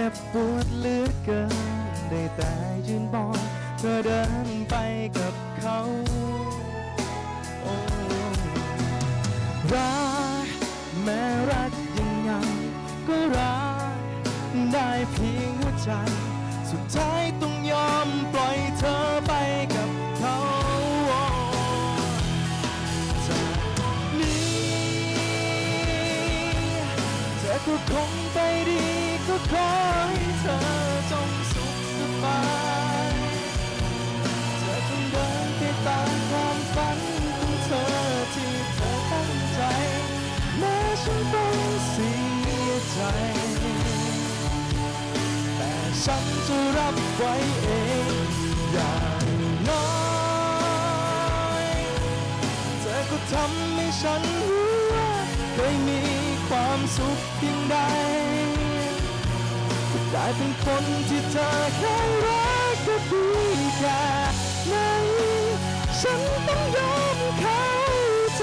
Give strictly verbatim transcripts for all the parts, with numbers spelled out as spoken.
บปวดเหลือเกินได้แต่ยืนมองเธอเดินไปกับเขาโอ้รักแม้รักยังไงก็รักได้เพียงหัวใจสุดท้ายต้องยอมปล่อยเธอไปกับเขาจากนี้เธอก็คงไปดีก็ขอให้เธอจงสุขสบายเธอจงเดินไปตามความฝันของเธอที่เธอตั้งใจแม้ฉันต้องเสียใจแต่ฉันจะรับไว้เองอย่างน้อยเธอก็ทำให้ฉันรู้ว่าเคยมีความสุขเพียงใดได้เป็นคนที่เธอเคยรักก็ดีแค่ไหนฉันต้องยอมเข้าใจ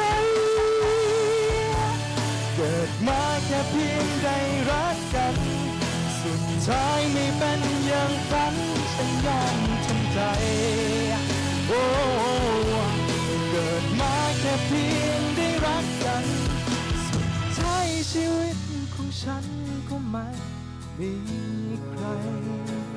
เกิดมาแค่เพียงได้รักกันสุดท้ายไม่เป็นอย่างฝันฉันยอมทำใจโอ้เกิดมาแค่เพียงได้รักกันสุดท้ายชีวิตของฉันก็ไม่มีใคร